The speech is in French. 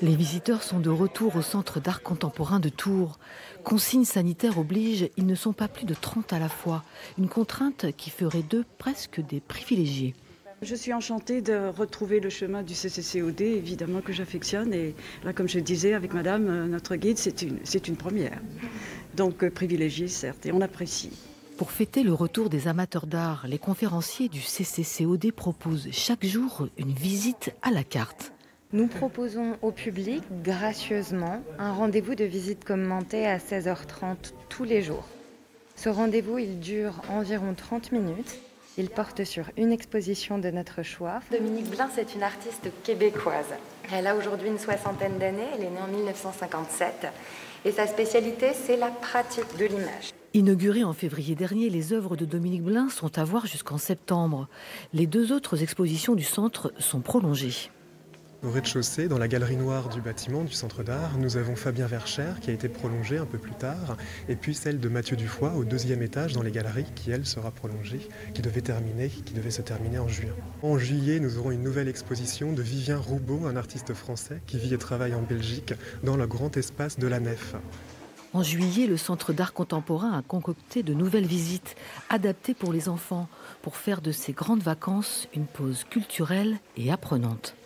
Les visiteurs sont de retour au Centre d'art contemporain de Tours. Consignes sanitaires obligent, ils ne sont pas plus de 30 à la fois. Une contrainte qui ferait d'eux presque des privilégiés. Je suis enchantée de retrouver le chemin du CCCOD, évidemment que j'affectionne. Et là, comme je disais avec madame, notre guide, c'est une première. Donc privilégiée, certes, et on apprécie. Pour fêter le retour des amateurs d'art, les conférenciers du CCCOD proposent chaque jour une visite à la carte. Nous proposons au public, gracieusement, un rendez-vous de visite commentée à 16h30 tous les jours. Ce rendez-vous, il dure environ 30 minutes. Il porte sur une exposition de notre choix. Dominique Blin, c'est une artiste québécoise. Elle a aujourd'hui une soixantaine d'années, elle est née en 1957. Et sa spécialité, c'est la pratique de l'image. Inaugurées en février dernier, les œuvres de Dominique Blin sont à voir jusqu'en septembre. Les deux autres expositions du centre sont prolongées. Au rez-de-chaussée, dans la galerie noire du bâtiment du centre d'art, nous avons Fabien Verchères qui a été prolongée un peu plus tard, et puis celle de Mathieu Dufoy au deuxième étage dans les galeries qui, elle, sera prolongée, qui devait se terminer en juin. En juillet, nous aurons une nouvelle exposition de Vivien Roubaud, un artiste français qui vit et travaille en Belgique, dans le grand espace de la Nef. En juillet, le Centre d'art contemporain a concocté de nouvelles visites adaptées pour les enfants, pour faire de ces grandes vacances une pause culturelle et apprenante.